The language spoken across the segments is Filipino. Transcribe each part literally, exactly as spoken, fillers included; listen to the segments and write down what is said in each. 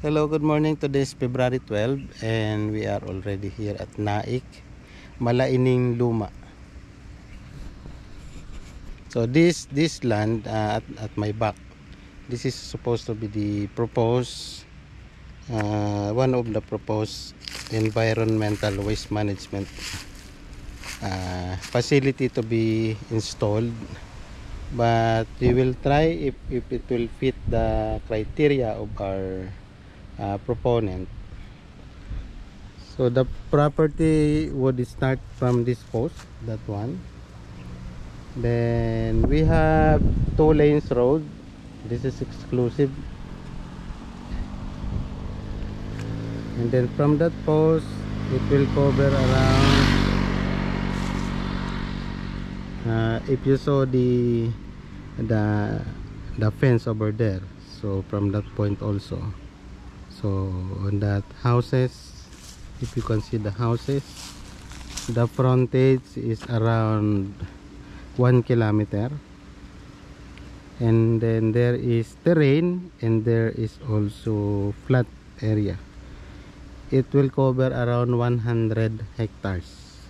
Hello, good morning. Today is February twelfth and we are already here at Naik, Malaining Luma. So this this land uh, at, at my back, this is supposed to be the proposed uh, one of the proposed environmental waste management uh, facility to be installed, but we will try if, if it will fit the criteria of our uh, proponent. So the property would start from this post, that one. Then we have two lanes road. This is exclusive. And then from that post, it will cover around, uh, if you saw the the the fence over there, so from that point also. So on that houses, if you can see the houses, the frontage is around one kilometer, and then there is terrain and there is also flat area. It will cover around one hundred hectares.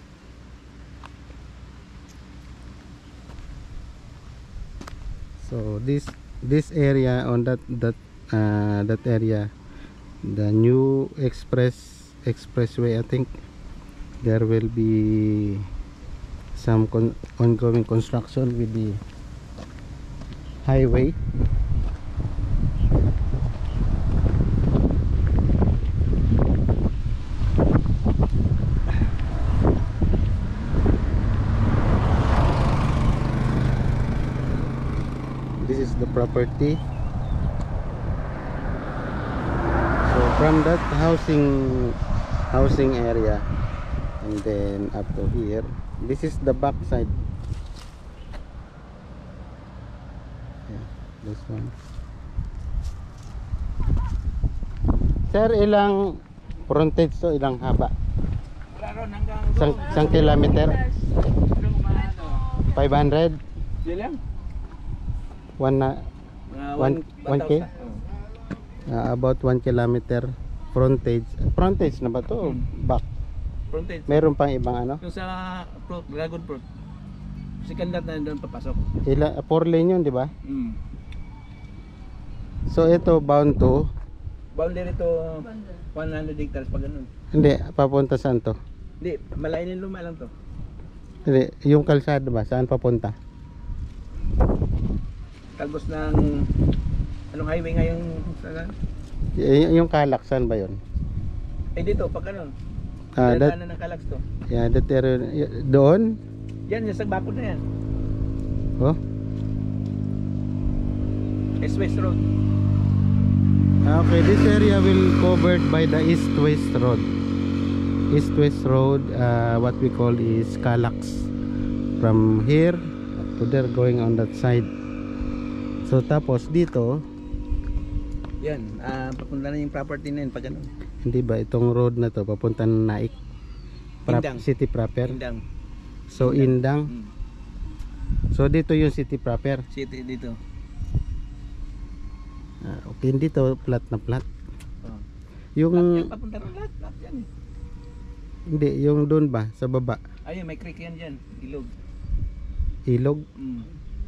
So this this area on that that uh, that area, the new express expressway, I think there will be some con ongoing construction with the highway. This is the property. So from that housing housing area and then up to here, this is the back side. Yeah, this one. Sir, ilang frontage to, ilang haba? Sang, sang kilometer? five hundred? One na one, one K? Uh, about one kilometer frontage. Frontage na ba to? Hmm. Back? Frontage. Meron pang ibang ano? Yung sa fruit, dragon fruit. Second lot na doon papasok. Ila, four lane yun, di ba? Mm. So ito bound to? Boundary to one hundred hectares pa ganun. Hindi, papunta saan to? Hindi, Malayaning Luma lang to. Hindi, yung kalsada ba? Saan papunta? Talbos ng anong highway ngayon sa Y yung Calax, saan ba yun? eh dito pag ano Ah, that, ng Calax to. yeah, that area, doon? Yan, yung sa bakod na yan. Oh? East West Road. Okay, this area will covered by the East-West Road. East-West Road, uh, what we call is Calax. From here to there, going on that side. So tapos dito, yan, uh, papunta na yung property na yun pag ano. hindi ba itong road na to papunta na Naik? Prop, Indang. city proper? Indang. So Indang. Hmm. So dito yung city proper. City dito. Ah, okay, dito flat na flat. Oh. Yung Lahat yan, papunta rin lahat, lahat yan eh. hindi, yung doon ba sa baba? Ayun, may creek yan dyan, ilog. Ilog. Mm.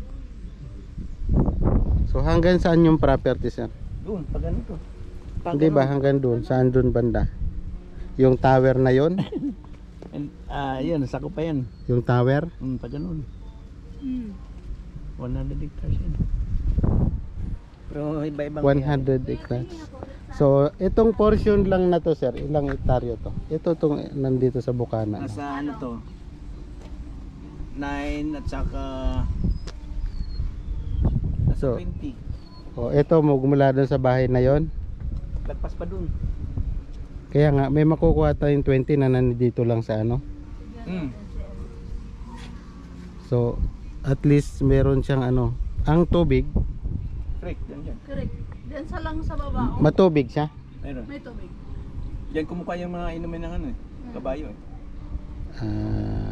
So hanggang saan yung property, sir? Doon, pag ano to. Pag Hindi ano, ba hanggang doon? Saan doon banda? Yung tower na yon? and, ah, yun, sako pa yan. Yung tower? Mm, pag ganun. Mm. one hundred hectares yan. Pero iba-ibang one hundred hectares. So, itong portion lang na to, sir, ilang hektaryo to? Ito tong nandito sa Bukana. Nasa ano to? nine at saka nasa So, twenty. oh, ito mula doon sa bahay na yon. Lagpas pa dun. Kaya nga, may makukuha tayong twenty na nandito lang sa ano. Mm. So, at least meron siyang ano. Ang tubig, Correct, yan dyan. Correct. Diyan sa lang sa baba. Oh. matubig siya. Meron. May tubig. Diyan kumukha yung mga inumin ng ano eh. Kabayo eh. Ah,